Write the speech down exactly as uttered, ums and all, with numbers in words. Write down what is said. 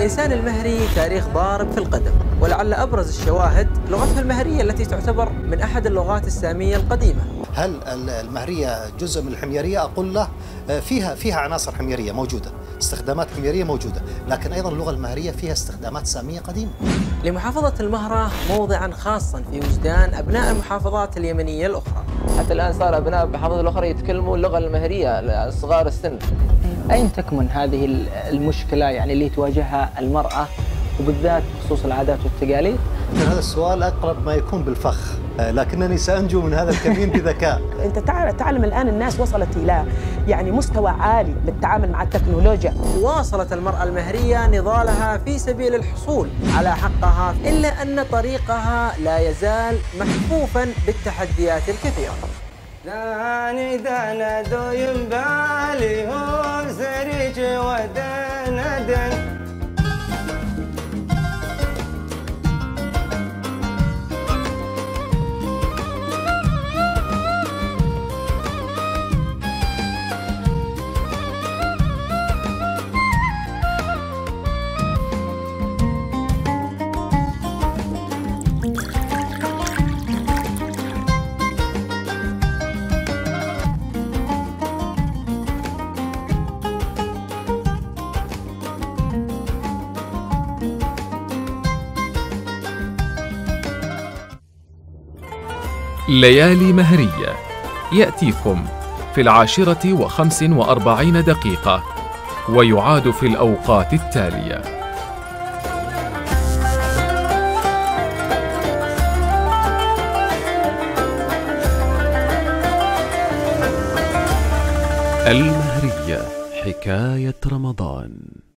للإنسان المهري تاريخ ضارب في القدم، ولعل أبرز الشواهد لغتها المهرية التي تعتبر من أحد اللغات السامية القديمة. هل المهرية جزء من الحميرية؟ أقول له فيها فيها عناصر حميرية موجودة، استخدامات حميرية موجودة، لكن أيضا اللغة المهرية فيها استخدامات سامية قديمة. لمحافظة المهرة موضعا خاصا في وجدان أبناء المحافظات اليمنية الأخرى. حتى الآن صار أبناء المحافظات الأخرى يتكلموا اللغة المهرية صغار السن. أين تكمن هذه المشكلة يعني اللي تواجهها المرأة وبالذات بخصوص العادات والتقاليد؟ هذا السؤال أقرب ما يكون بالفخ، لكنني سأنجو من هذا الكمين بذكاء. أنت تعلم الآن الناس وصلت إلى يعني مستوى عالي بالتعامل مع التكنولوجيا. واصلت المرأة المهرية نضالها في سبيل الحصول على حقها، إلا أن طريقها لا يزال محفوفا بالتحديات الكثيرة. داني دانا دو ينبالي هو زريج ودندن. ليالي مهرية يأتيكم في العاشرة وخمس وأربعين دقيقة ويعاد في الأوقات التالية. المهرية حكاية رمضان.